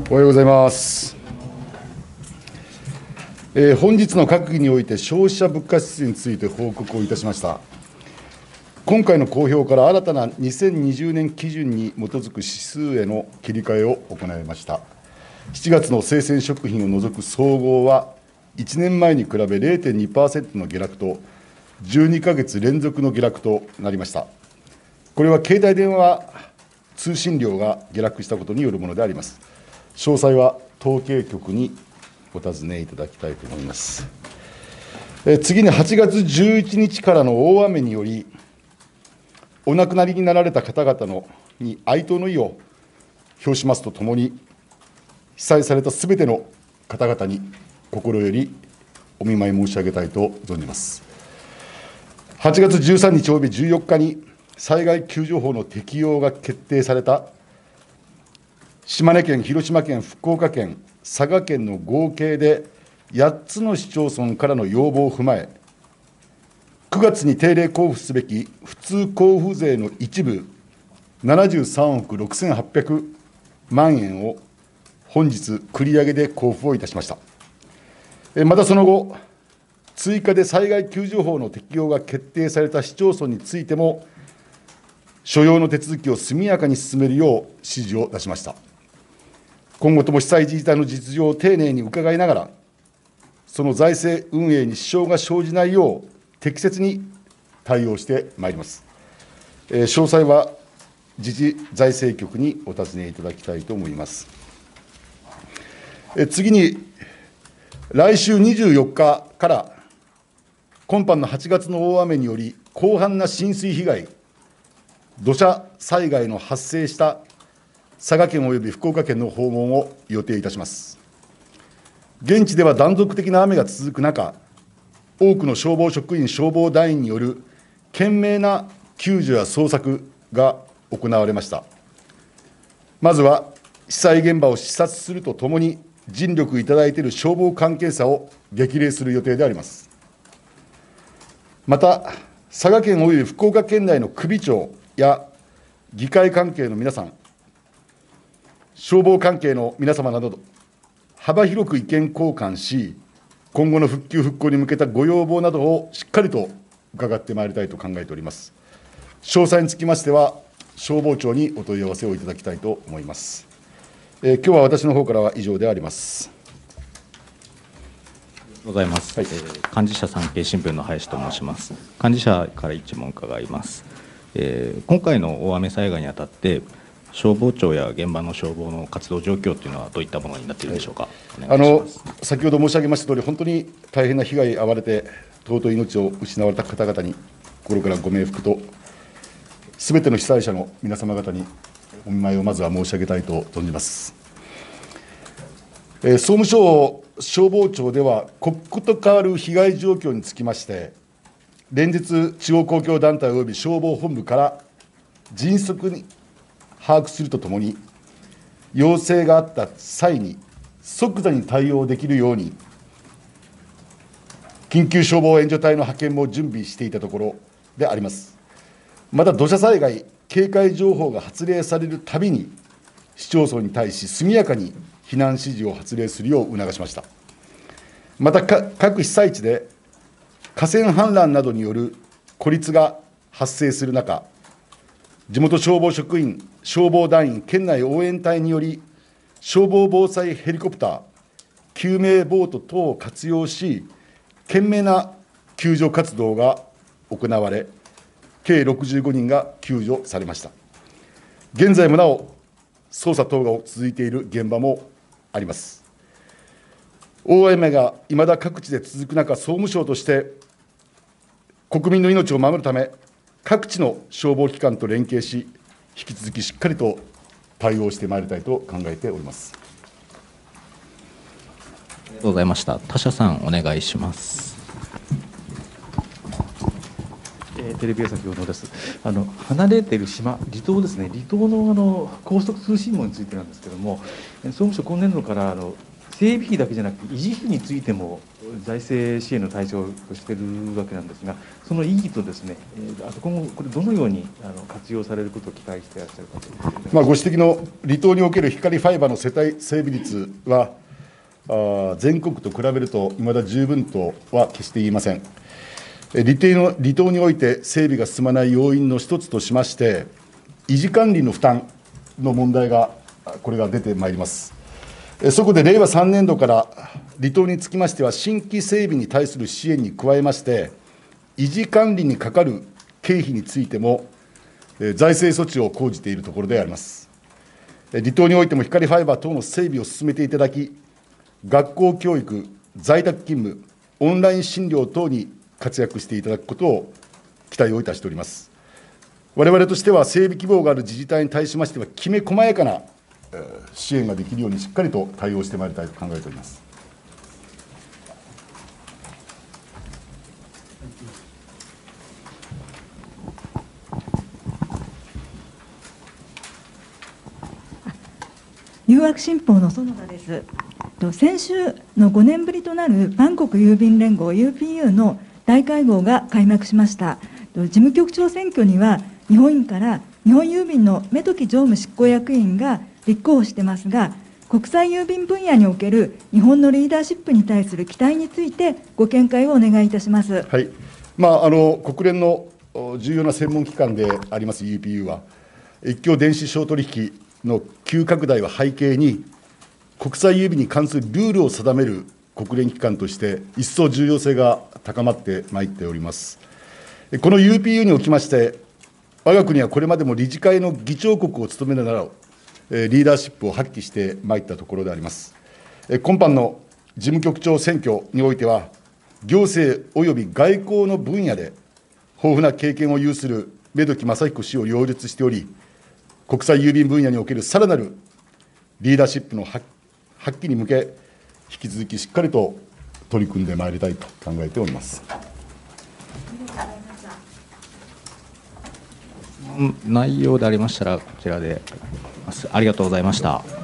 おはようございます。本日の閣議において消費者物価指数について報告をいたしました。今回の公表から新たな2020年基準に基づく指数への切り替えを行いました。7月の生鮮食品を除く総合は、1年前に比べ 0.2% の下落と、12ヶ月連続の下落となりました。これは携帯電話通信量が下落したことによるものであります。詳細は統計局にお尋ねいただきたいと思います。次に8月11日からの大雨により、お亡くなりになられた方々に哀悼の意を表しますとともに、被災されたすべての方々に心よりお見舞い申し上げたいと存じます。8月13日および14日に災害救助法の適用が決定された島根県、広島県、福岡県、佐賀県の合計で8つの市町村からの要望を踏まえ、9月に定例交付すべき普通交付税の一部73億6800万円を本日繰り上げで交付をいたしました。またその後、追加で災害救助法の適用が決定された市町村についても、所要の手続きを速やかに進めるよう指示を出しました。今後とも被災自治体の実情を丁寧に伺いながら、その財政運営に支障が生じないよう、適切に対応してまいります。詳細は自治財政局にお尋ねいただきたいと思います。次に、来週24日から今般の8月の大雨により、広範な浸水被害、土砂災害の発生した佐賀県および福岡県の訪問を予定いたします。現地では断続的な雨が続く中、多くの消防職員、消防団員による懸命な救助や捜索が行われました。まずは被災現場を視察するとともに、尽力いただいている消防関係者を激励する予定であります。また、佐賀県および福岡県内の首長や議会関係の皆さん、消防関係の皆様など、幅広く意見交換し、今後の復旧・復興に向けたご要望などをしっかりと伺ってまいりたいと考えております。詳細につきましては、消防庁にお問い合わせをいただきたいと思います。今日は私の方からは以上であります。 ございます。はい、幹事社産経新聞の林と申します。幹事社から一問伺います。今回の大雨災害にあたって、消防庁や現場の消防の活動状況というのはどういったものになっているでしょうか。 先ほど申し上げましたとおり、本当に大変な被害に遭われて、尊い命を失われた方々に、心からご冥福と、すべての被災者の皆様方にお見舞いをまずは申し上げたいと存じます。総務省消防庁では、刻々と変わる被害状況につきまして、連日、地方公共団体および消防本部から迅速に把握するとともに、要請があった際に即座に対応できるように、緊急消防援助隊の派遣も準備していたところであります。また、土砂災害警戒情報が発令されるたびに、市町村に対し速やかに避難指示を発令するよう促しました。また、各被災地で河川氾濫などによる孤立が発生する中、地元消防職員、消防団員、県内応援隊により、消防防災ヘリコプター、救命ボート等を活用し、懸命な救助活動が行われ、計65人が救助されました。現在もなお、捜査等が続いている現場もあります。大雨がいまだ各地で続く中、総務省として、国民の命を守るため、各地の消防機関と連携し、引き続きしっかりと対応してまいりたいと考えております。 ありがとうございました。他社さん、お願いします。 テレビ朝日報道です。離れている島、離島ですね、離島の高速通信網についてなんですけれども、総務省、今年度から整備費だけじゃなくて維持費についても財政支援の対象としているわけなんですが、その意義とですね、あと今後これどのように活用されることを期待していらっしゃるかということです。 ご指摘の離島における光ファイバーの世帯整備率は全国と比べるといまだ十分とは決して言いません。離島において整備が進まない要因の一つとしまして、維持管理の負担の問題が、これが出てまいります。そこで令和3年度から離島につきましては、新規整備に対する支援に加えまして、維持管理にかかる経費についても、財政措置を講じているところであります。離島においても光ファイバー等の整備を進めていただき、学校教育、在宅勤務、オンライン診療等に活躍していただくことを期待をいたしております。我々としては、整備希望がある自治体に対しましては、きめ細やかな支援ができるようにしっかりと対応してまいりたいと考えております。 誘惑新報の園田です。先週の5年ぶりとなるバンコク郵便連合 UPU の大会合が開幕しました。事務局長選挙には日本院から日本郵便の目時常務執行役員が立候補してますが、国際郵便分野における日本のリーダーシップに対する期待についてご見解をお願いいたします。 はい、国連の重要な専門機関であります UPU は、一挙電子商取引の急拡大を背景に、国際郵便に関するルールを定める国連機関として、一層重要性が高まってまいっております。この UPU におきまして、我が国はこれまでも理事会の議長国を務めながら、リーダーシップを発揮してまいったところであります。今般の事務局長選挙においては、行政および外交の分野で豊富な経験を有する目時正彦氏を擁立しており、国際郵便分野におけるさらなるリーダーシップの発揮に向け、引き続きしっかりと取り組んでまいりたいと考えております。 内容でありましたら、こちらでありがとうございました。